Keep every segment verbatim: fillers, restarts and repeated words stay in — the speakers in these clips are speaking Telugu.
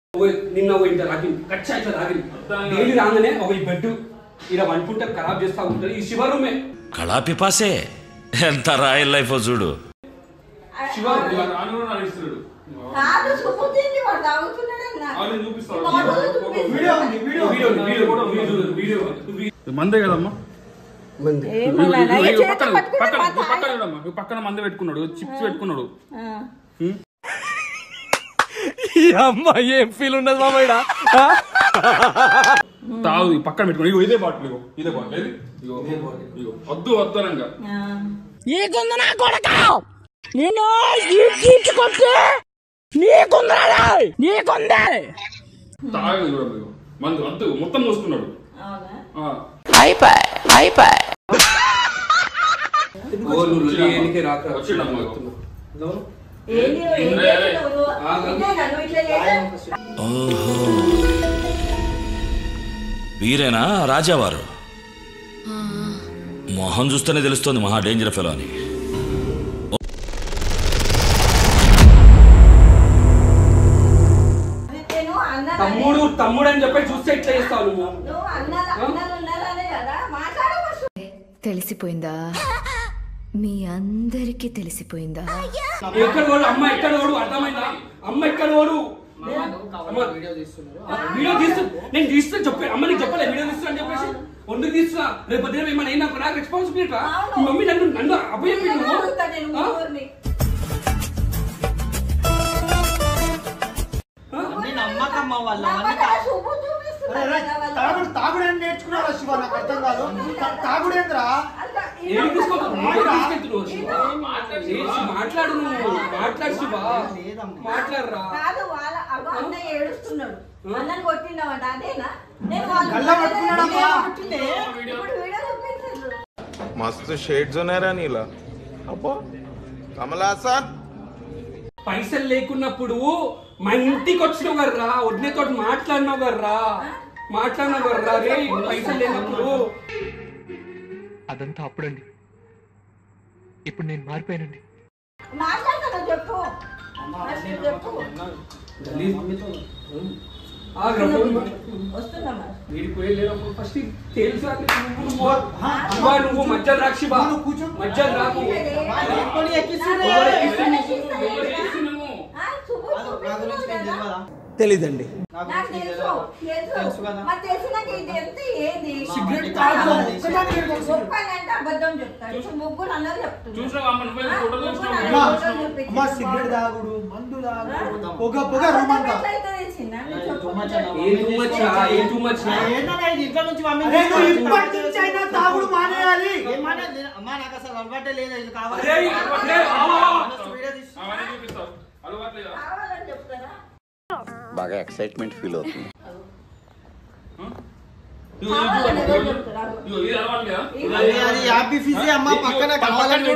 నిన్న ఇంత రాగి కచ్చా ఇట్లా రాగి డైలీ రాగానే ఒక ఈ బెడ్ ఇలా వండుకుంటే ఖరాబ్ చేస్తా ఉంటుంది. ఈ శివ రూమే కళా పిపాసే ఎంత రాయల్ లైఫ్ చూడు. శివ మందే కదమ్మా, పక్కన మందే పెట్టుకున్నాడు, చిప్స్ పెట్టుకున్నాడు. అమ్మా ఏం ఫీల్ ఉండదు మామ ఇక్కడ. తాగు పక్కన పెట్టుకున్నాడు. ఇగో ఇదే బాటిల్, ఇగో ఇదే బాటిల్, ఇగో ఇగో వద్దు వద్దనంగా తాగు మందు వద్దు మొత్తం మోసుకున్నాడు. వీరేనా రాజావారు? మొహం చూస్తేనే తెలుస్తోంది మహా డేంజర్ ఫెలో అని. తమ్ముడు తమ్ముడు అని చెప్పి చూస్తే ఇట్లా చేస్తావు నువ్వు. తెలిసిపోయిందా? మీ అందరికి తెలిసిపోయిందా? ఎక్కడ వాడు అమ్మ ఎక్కడ వాడు అర్థమైందా? అమ్మ ఎక్కడ వాడు వీడియో తీస్తు నేను తీస్తా చెప్పి అమ్మ నీకు చెప్పలే వీడియో తీస్తా అని చెప్పేసి వండుకు తీస్తున్నా. రేపు పొద్దున ఏమైనా అయినా నాకు రెస్పాన్సిబిలిటీ. మీ మమ్మీ నన్ను నన్ను అభయం తాగుడని నేర్చుకున్నారా శివ? నాకు అర్థం కాదు. తాగుడేంద్రా? మాట్లాడు నువ్వు మాట్లాడు శివ మాట్లాడరా. मस्त शेड्स ఉన్నాయరా నీలా. అబ్బో కమలాసన్ పైసలు లేకున్నప్పుడు మా ఇంటికి వచ్చినావు కర్రా, వడ్నేతో మాట్లాడినావు కర్రా మాట్లాడినావు కర్రా రే. పైసలు లేనప్పుడు అదంతా అప్పుడండి, ఇప్పుడు నేను మారిపోయానండి. ఫస్ట్ తెలుసా నువ్వు మధ్యలో రాక్షి మధ్యలో రాకు. తెలీదండి. సిగరెట్ తాగుడు, మందు తాగుడు, పొగ పొగ రూమంతా తాగుడు మానేయాలి. నాకు అసలు అలవాటే లేదు. ఇది కావాలి. బాగా ఎక్సైట్మెంట్ ఫీల్ అవుతుంది. పక్కన కావాలని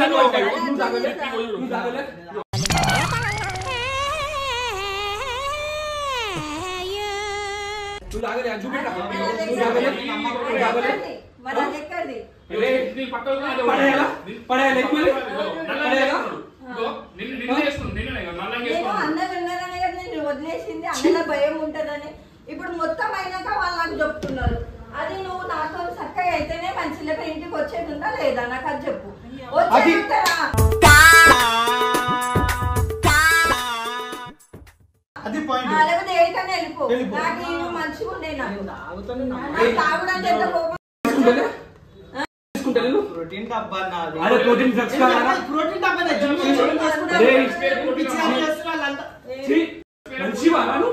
వదిలేసింది అందులో భయం ఉంటదని. ఇప్పుడు మొత్తం అయినాక వాళ్ళు నాకు చెప్తున్నారు. అది నువ్వు నాతో చక్కగా అయితేనే మంచి లేకపోతే ఇంటికి వచ్చేది ఉందా లేదా నాకు అది చెప్పు. లేకపోతే ఏడికన్నా వెళ్ళిపో. నాకు నేను మంచిగా ఉండే నాకు తాగుడంటే ఎంత కోపం. ప్రోటీన్ డబ్బా నాది. అరే ప్రోటీన్ డ్రగ్స్ కాదా? ప్రోటీన్ డబ్బా నా జిమ్ చేస్తున్నా. మంచివాను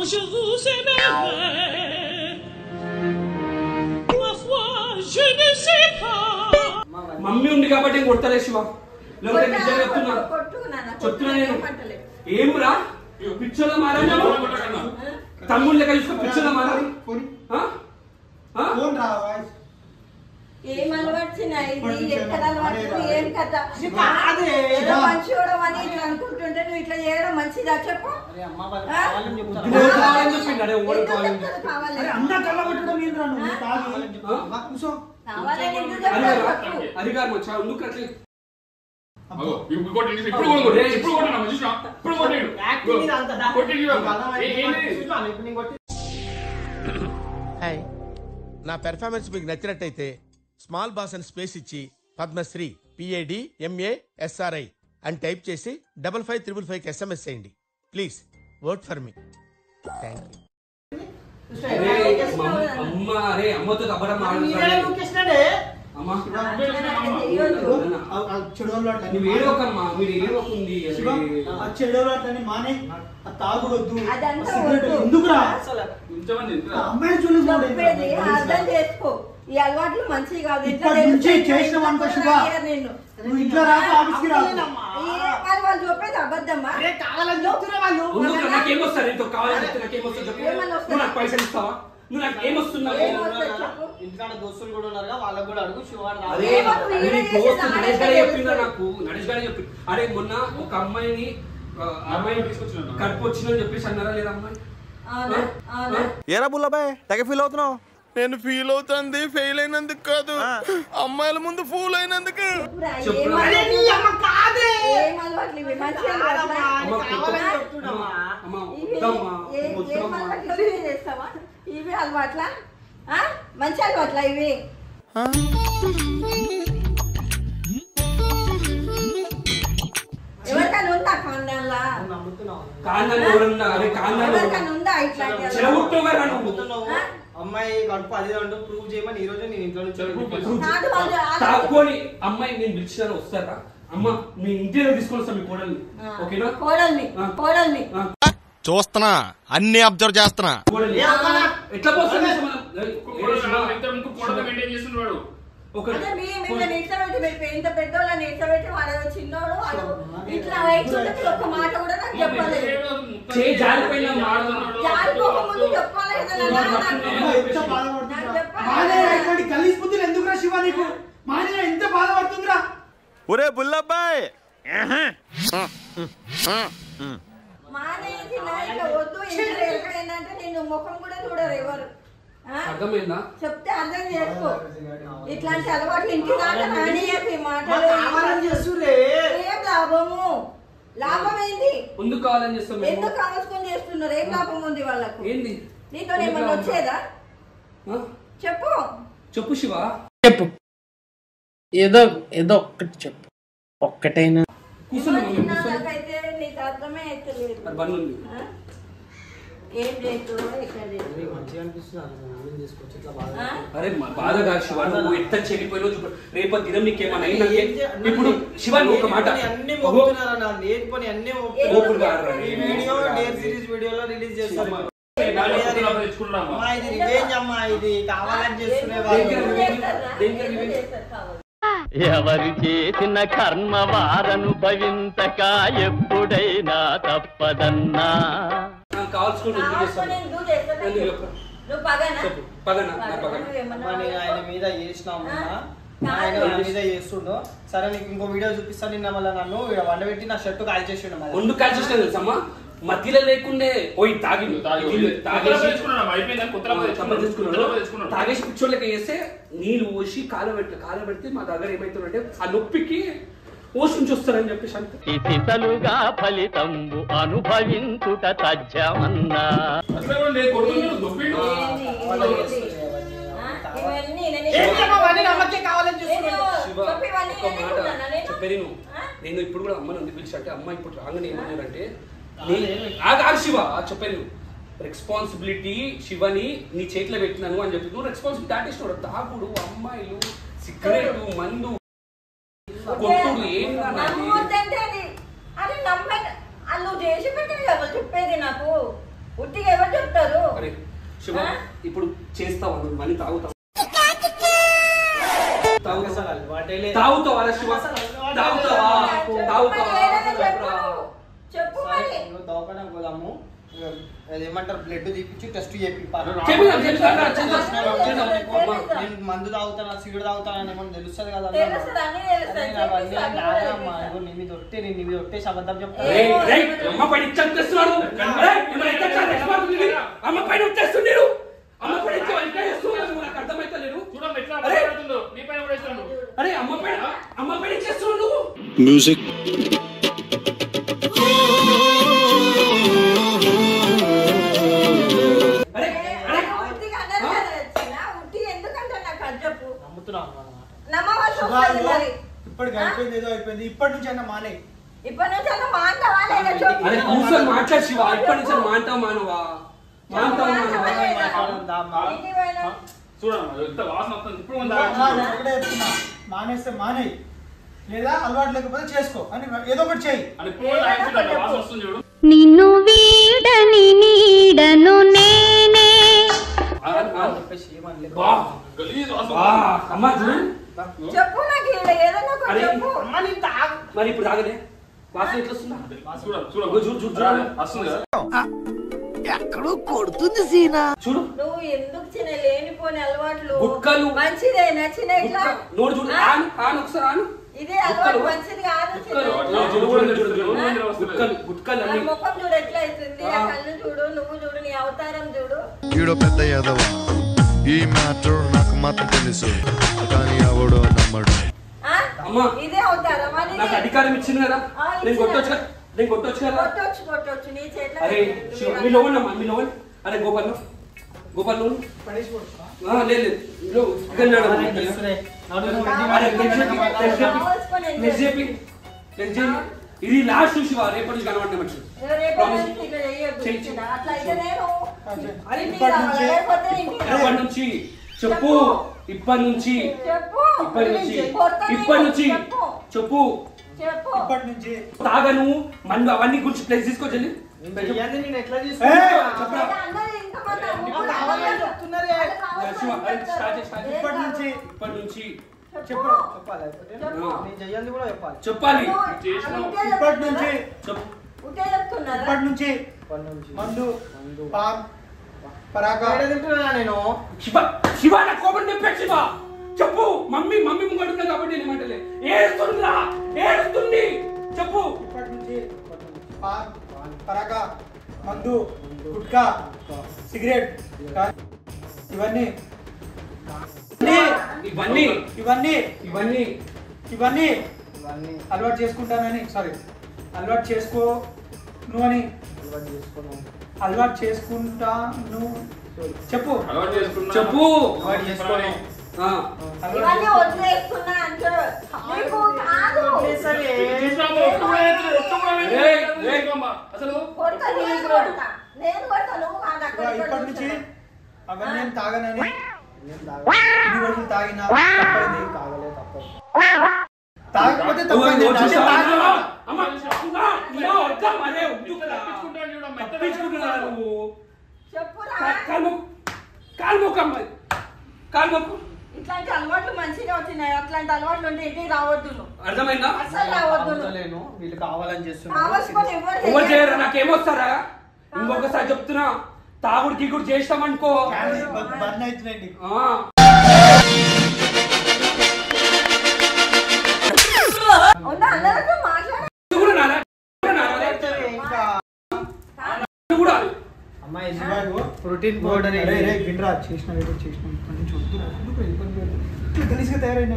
మమ్మీ ఉంది కాబట్టి కొడతలే శివ. లేకపోతే నిజంగా చెప్తున్నా చెప్తున్నా నేను. ఏం రా పిచ్చోళ్ళ మారా తమ్ముళ్ళ లెక్క చూసుకో. పిచ్చోళ్ళ మారా ఏం అలవాటున్నా ఇది ఎక్కడ అలవాటు ఏం కథ? మంచిగా అని ఇట్లా అనుకుంటుంటే నువ్వు ఇట్లా చేయడం మంచిదా చెప్పు. అరిగారు మచ్చా ఎందుకు ఇప్పుడు యాక్టింగ్ ఇది అంతా హాయ్, నా పెర్ఫార్మెన్స్ మీకు నచ్చినట్టయితే స్మాల్ బాస్ అని స్పేస్ ఇచ్చి పద్మశ్రీ పిఏడి ఎంఏ ఎస్ఆర్ఐ అని టైప్ చేసి డబల్ ఫైవ్ త్రిబుల్ ఫైవ్ కి ఎస్ఎంఎస్ చేయండి please. Work for me. Thank you. అమ్మ అరే అమ్మతో అబ్బడం నువ్వు ఏడవకమ్మా, మీరు ఏడవకుంది చెడవని మానే తాగుడొద్దు ఎందుకురా అమ్మాయి చెప్పేది అర్థం చేసుకో. ఈ అలవాట్లు మంచివి కాదు. చేసినావు శివ, నువ్వు ఇంట్లో రాక ఆఫీస్కి రాదు. మరి వాళ్ళు చెప్పేది అబద్ధమ్మా? కావాలని చెప్తున్నా వాళ్ళు. నాకేమొస్తారు ఎంతో కావాలని చెప్తే నాకేమొస్తా చెప్పు. నువ్వు నాకు పైసలు ఇస్తావా? నువ్వు నాకు ఏమొస్తున్నావు? ఇంటికాడ దోస్తులు కూడా ఉన్నారు, వాళ్ళకి కూడా అడుగు. అదే నరేష్ గారే చెప్పిందా నాకు, నరేష్ గారే చెప్పి. అరే మొన్న ఒక అమ్మాయిని అమ్మాయిని తీసుకొచ్చిన కడుపు వచ్చిందని చెప్పేసి అన్నారా లేదా అమ్మాయి? ఏరా బుల్లబాయ్ తెగ ఫీల్ అవుతున్నావు? నేను ఫీల్ అవుతుంది ఫెయిల్ అయినందుకు కాదు, అమ్మాయిల ముందు ఫూల్ అయినందుకు. ఇవి అలవాట్లా? మంచి అలవాట్లా ఇవి? ఎవరికైనా ఉందా కాండాలా? ఎవరికైనా ఉందా ఇట్లాంటి అమ్మాయి కడుపు అదే అంటూ ప్రూవ్ చేయమని ఈ రోజు నేను ఇంట్లో నుంచి అమ్మాయి నేను పిలిచినా వస్తారా? అమ్మ మీ ఇంటిలో తీసుకొని వస్తా మీ కోడల్ని. ఓకేనా? కోడల్ని కోడల్ని చూస్తున్నా, అన్ని అబ్జర్వ్ చేస్తున్నా. ఎట్లా పోతుంది? ఇంత పెద్దోళ్ళని ఇట్లబెట్టి వాడు చిన్నోడు వాడు ఇట్లా వయసు ఒక్క మాట కూడా నాకు చెప్పలేదు. జారిపోకముందు చెప్పాలి కదా. కలిసిపోతుంది ఎందుకురా శివ నీకు? మానే ఎంత బాధపడుతుందిరా? ఒరే బుల్లబ్బాయ్ మానేసి ఇట్లా వద్దు. ఇంట్లో ఎక్కడైందంటే నేను ముఖం కూడా చూడరు ఎవరు. అర్థమైందా? చెప్తే అర్థం చేసుకో. ఇట్లాంటి అలవాట్లు ఇంటి దాకా నాని చెప్పి మాటలు ఏం లాభము? లాభం ఏంది? ఎందుకు కావాలని చేస్తాం? ఎందుకు కావాల్సుకొని చేస్తున్నారు? ఏం లాభం ఉంది వాళ్ళకు? ఏంది నీతో ఏమన్నా వచ్చేదా? చెప్పు చెప్పు శివ, చెప్పు. ఏదో ఏదో ఒక్కటి చెప్పు, ఒక్కటైనా. నాకైతే నీకు అర్థమే అయితే లేదు. ఏం చేస్తుందో ఇక్కడ అరే బాధ కాదు శివ, నువ్వు ఎంత చెడిపోయినా చూపు. రేపటి దినం నీకేమన్నా అయినా ఇప్పుడు శివ నువ్వు ఒక మాట అన్ని నేర్పని అన్ని వీడియోలో రిలీజ్ చేస్తారు. ఇది కావాలని చేస్తున్నా. ఎవరు చేసిన కర్మ వారనుభవించక ఎప్పుడైనా తప్పదన్నా. ఆయన మీద చేసినాము, ఆయన మీద చేస్తుండో. సరే నీకు ఇంకో వీడియో చూపిస్తాను. నిన్న మళ్ళీ నన్ను వండబెట్టి నా షర్టు కాల్ చేసిండు. ముందు కాల్ చేసిన తెలుసమ్మా, మధ్యలో లేకుండే పోయి తాగి తాగేసి పిచ్చోళ్ళకి వేస్తే నీళ్ళు పోసి కాల పెట్టి కాల పెడితే మా దగ్గర ఏమైతుందంటే ఆ నొప్పికి ఓషించి వస్తారని చెప్పేసి అంతే. ఇతలుగా ఫలితంబు అనుభవించుట తజ్జమన్నా. చెప్పేది నువ్వు. నేను ఇప్పుడు కూడా అమ్మని ఎందుకు పిలిచి అంటే అమ్మ ఇప్పుడు రాగానే ఏమన్నారంటే శివ చెప్పాను, రెస్పాన్సిబిలిటీ శివని నీ చేతిలో పెట్టినాను అని చెప్పి నువ్వు రెస్పాన్సిబిలిటీ దాటేసినాడు. తాగుడు, అమ్మాయిలు, సిగరెట్, మందు, కొట్టుడు ఏం చెప్పేది నాకు ఉట్టిగా ఎవరు చెప్తారు? శివ ఇప్పుడు చేస్తావా నువ్వు మనీ తాగుతావు? తాగుతావా శివ? తాగుతావా? తాగుతావా? దవాఖానా పోదాము, ఏమంటారు బ్లడ్ తీపిచ్చి టెస్ట్ చేపి. నేను మందు తాగుతానా సిగరెట్ తాగుతానని ఏమన్నా తెలుస్తుంది కదా. నీ మీద ఒట్టే నేను నీ మీద ఒట్టేసి అబద్ధం చెప్తాను. మ్యూజిక్ అయిపోయింది ఏదో అయిపోయింది ఇప్పటి నుంచి అయినా మానే ఇప్పటి నుంచి అయినా మాంటావా లేదా చెప్పు అరే కూర్చొని మాట్లాడు శివ ఇప్పటి నుంచి మాంటావు మానవా మాంటావు మానవా ఇంటికి పోయినా చూడమ్మా ఎంత వాసన వస్తుంది ఇప్పుడు ఒకటే చెప్తున్నా మానేస్తే మానే లేదా అలవాటు లేకపోతే చేసుకో అని ఏదో ఒకటి చేయి అని పూల వాసన వస్తుంది చూడు నిన్ను వీడని నీడను నేనే చెప్పు నాకు ఏదైనా ఒకటి చెప్పు మరి ఇప్పుడు తాగలే వాసన ఎట్లా వస్తుందా వస్తుంది కదా ఎక్కడో కొడుతుంది సీనా చూడు నువ్వు ఎందుకు చిన్న లేనిపోని అలవాట్లు గుట్కలు మంచిదే నచ్చిన ఇట్లా నోడు చూడు ఆను ఆను ఒకసారి ఆను ఇదే అలవాటు మంచిది కాదు గుట్కలు గుట్కలు ఆ ముఖం చూడు ఎట్లా అవుతుంది ఆ కళ్ళు చూడు నువ్వు చూడు నీ అవతారం చూడు ఈడో పెద్ద యాదవ ఈ మ్యాటర్ నాకు మాత్రం తెలుసు కానీ ఎవడో నమ్మడు ఇదే అవతారం అని నాకు అధికారం ఇచ్చింది కదా నేను కొట్టొచ్చు నేను కొట్టొచ్చు కదా కొట్టొచ్చు కొట్టొచ్చు నీ చేతిలో అరే మీ లోవన్నమ్మా మీ లోవన్ అరే గోపాల్ గోపాల్ లోన్ లేదు ఇది లాస్ట్ శివ రేపటి నుంచి కనబడిన మనిషి ఇప్పటి నుంచి చెప్పు ఇప్పటి నుంచి ఇప్పటి నుంచి ఇప్పటి నుంచి చెప్పు ఇప్పటి నుంచి తాగను మందు అవన్నీ గురించి ప్లేస్ తీసుకోవచ్చండి నేను ఎట్లా ఇప్పటి నుంచి ఇప్పటి నుంచి చెప్పు చెప్పాలి నేను చెయ్యంది కూడా చెప్పాలి చెప్పాలి ఇప్పటి నుంచి ఇప్పటి నుంచి మందు పాన్ పరాగా నేను శివ శివ నా కోపం తెప్పే శివ చెప్పు మమ్మీ మమ్మీ ముంగడున్నా కాబట్టి నేను ఏమంటలే ఏడుస్తుందిరా ఏడుస్తుంది చెప్పు ఇప్పటి నుంచి పాన్ పరాగా మందు గుట్కా సిగరెట్ ఇవన్నీ ఇవన్నీ ఇవన్నీ ఇవన్నీ ఇవన్నీ అలవాటు చేసుకుంటానని సారీ అలవాటు చేసుకో నువ్వు అని అలవాటు చేసుకుంటాను చెప్పు చెప్పు ఇవన్నీ వదిలేస్తున్నా అంటారు నీకు కాదు అసలు నేను కొడతా నువ్వు మా దగ్గర ఇప్పటి నుంచి అవన్నీ నేను తాగనని ఇన్ని రోజులు తాగినా తప్పైంది తాగలే తప్పదు తాగకపోతే తప్పైంది ఇట్లాంటి అలవాట్లు మంచిగా వచ్చినాయి అట్లాంటి అలవాట్లు ఉంటే ఇంటికి రావద్దు నువ్వు అర్థమైందా అసలు రావద్దు వీళ్ళు కావాలని చేస్తున్నారు కావాల్సుకొని ఎవరు ఎవరు చేయరు నాకేమొస్తారా ఇంకొకసారి చెప్తున్నా తాగుడు గీగుడు చేస్తామనుకో బర్న్ అవుతున్నాయండి ప్రోటీన్ పౌడర్ వినరా చేసిన చేసిన కలిసి తయారైన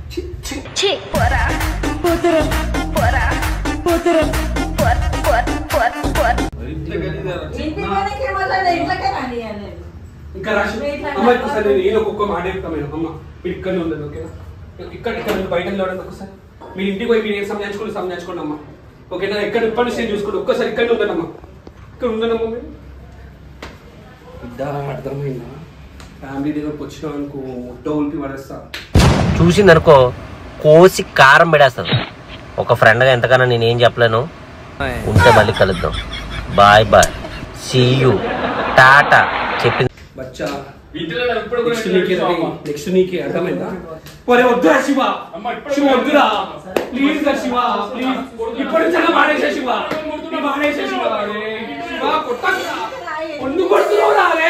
ఇంకా రాసి అమ్మాయి ఒకసారి నేను ఏదో ఒక్కొక్క మాట చెప్తాను అమ్మ మీరు ఇక్కడనే ఉండదు ఓకేనా ఇక్కడ ఇక్కడ బయట నిలబడండి ఒకసారి మీరు ఇంటికి పోయి మీరు ఏం సంజాయించుకోండి సంజాయించుకోండి అమ్మా ఓకేనా ఎక్కడ ఇప్పటి నుంచి నేను చూసుకోండి ఒక్కసారి ఇక్కడనే ఉండనమ్మా ఇక్కడ ఉండనమ్మా మీరు ఇద్దా అర్థమైందా ఫ్యామిలీ దగ్గరకు వచ్చినావు అనుకో ముట్ట ఉల్పి పడేస్తా చూసిందనుకో కోసి కారం పెడేస్తుంది ఒక ఫ్రెండ్గా ఎంతకన్నా నేనేం చెప్పలేను ఉంటే మళ్ళీ కలుద్దాం bye bye see you tata చెప్పింది బచ్చా నెక్స్ట్ నీకే నెక్స్ట్ నీకే అర్థమైందా పోరే వద్దురా శివ శివ వద్దురా ప్లీజ్ రా శివ ప్లీజ్ ఇప్పటి నుంచి మానేసే శివ మానేసే శివ శివ కొట్టకురా ఒండు కొడుతున్నావురా రే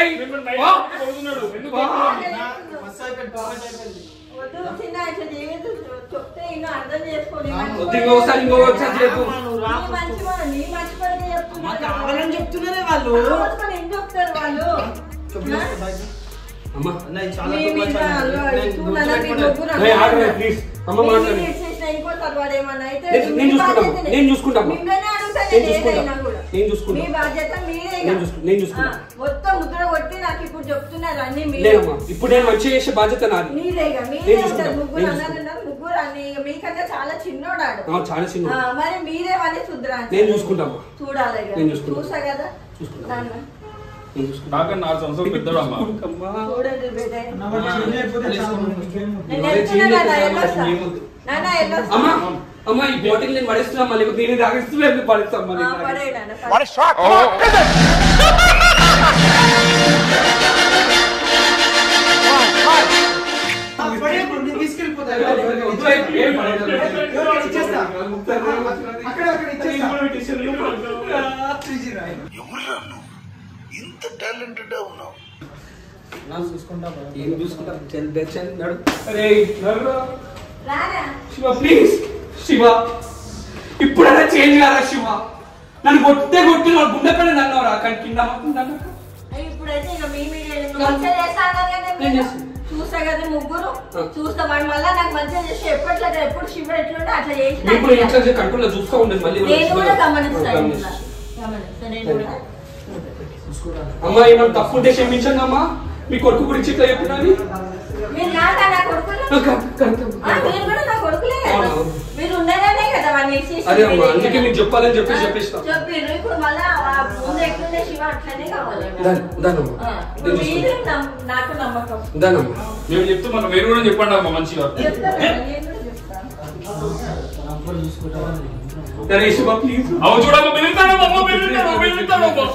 ఇంకోసారి ఇంకోసారి చెప్పు చెప్తున్నారే వాళ్ళు నేను చూసుకుంటా నేను చూసుకుంటా నేను ఏదైనా కూడా నేను చూసుకుంటా మీ బాధ్యత మీరే నేను చూసుకుంటా నేను చూసుకుంటా మొత్తం ముద్ర కొట్టి నాకు ఇప్పుడు చెప్తున్నారు అన్ని మీరే లేదమ్మా ఇప్పుడు నేను మంచి చేసే బాధ్యత నాది మీరేగా మీరే ఉంటారు ముగ్గురు అన్నారు ముగ్గురు అన్ని మీకంటే చాలా చిన్నోడాడు చాలా చిన్న మరి మీరే అని శుద్రా నేను చూసుకుంటామా చూడాలి నేను చూసుకుంటా చూసా కదా చూసుకుంటా నాకన్నా నాలుగు సంవత్సరాలు పెద్దవాడమ్మా చూడండి బేట అమ్మా అమ్మా ఈ బాటిల్ నేను పడేస్తున్నా మళ్ళీ నేను తాగిస్తున్నాను పడేస్తాను ఇంత టాలెంటెడ్ ఉన్నావు ఏం చూసుకుంటా శివ ప్లీజ్ శివ ఇప్పుడైనా చేంజ్ కాదా శివ నన్ను కొట్టే కొట్టి నా గుండె పడి నన్నవరా కానీ కింద ఇప్పుడైతే ఇక మీ చూస్తా కదా ముగ్గురు చూస్తా వాడు మళ్ళీ నాకు మంచిగా చేసి ఎప్పట్లో ఎప్పుడు శివ ఎట్లుంటే అట్లా చేసి కంట్రోల్ చూస్తూ ఉండేది మళ్ళీ నేను కూడా గమనిస్తాను గమనిస్తా నేను కూడా అమ్మా ఏమన్నా తప్పు ఉంటే క్షమించండి అమ్మా మీ కొడుకు గురించి ఇట్లా చెప్పినది మీరు కాదా నా కొడుకులు మీరు కూడా నా కొడుకులే కదా మీరు ఉండగానే కదా వాడిని అదే అమ్మా అందుకే మీకు చెప్పాలని చెప్పేసి చెప్పేస్తా చెప్పారు ఇప్పుడు మళ్ళా ముందు ఎట్లుండే శివ అట్లనే కావాలి మీరు నాకు నమ్మకం నేను చెప్తున్నా మీరు కూడా చెప్పండి అమ్మా మంచిగా శివ ప్లీజ్ అవు చూడమ్మా పెరుగుతానమ్మా పెరుగుతాను పెరుగుతానమ్మా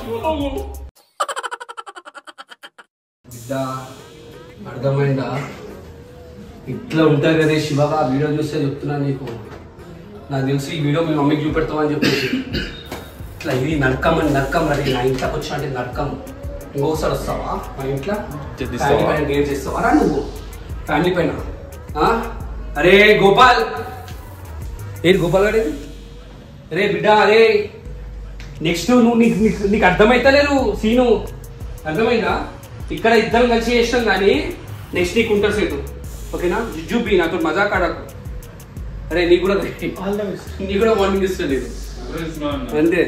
అర్థమైందా ఇట్లా ఉంటారు కదా శివగా వీడియో చూస్తే చెప్తున్నా నీకు నాకు తెలిసి ఈ వీడియో మీ మమ్మీకి చూపెడతామని చెప్పేసి ఇట్లా ఇది నరకమని నరకం మరి నా ఇంట్లోకి వచ్చినట్టు నరకం ఇంకోసారి వస్తావా మా ఇంట్లో ఫ్యామిలీ పైన గేమ్ చేస్తావా నువ్వు ఫ్యామిలీ పైన అరే గోపాల్ ఏంటి గోపాల్ గారు అరే బిడ్డ అరే నెక్స్ట్ నువ్వు నీకు నీకు అర్థమైతలేదు సీను అర్థమైందా ఇక్కడ ఇద్దరం కలిసి చేస్తాం కానీ నెక్స్ట్ నీకు ఉంటారు సేటు ఓకేనా జుజుబి నాతో మజాక్ ఆడకు అరే నీకు కూడా నీకు కూడా వార్నింగ్ ఇస్తలేదు అంతే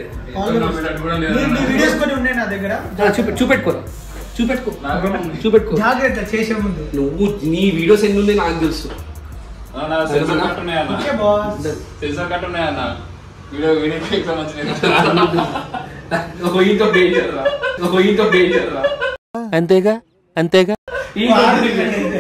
చూపె చూపెట్టుకోరా చూపెట్టుకో చూపెట్టుకో జాగ్రత్త చేసే ముందు నువ్వు నీ వీడియోస్ ఎన్ని ఉన్నాయి నాకు తెలుసు అంతేగా అంతేగా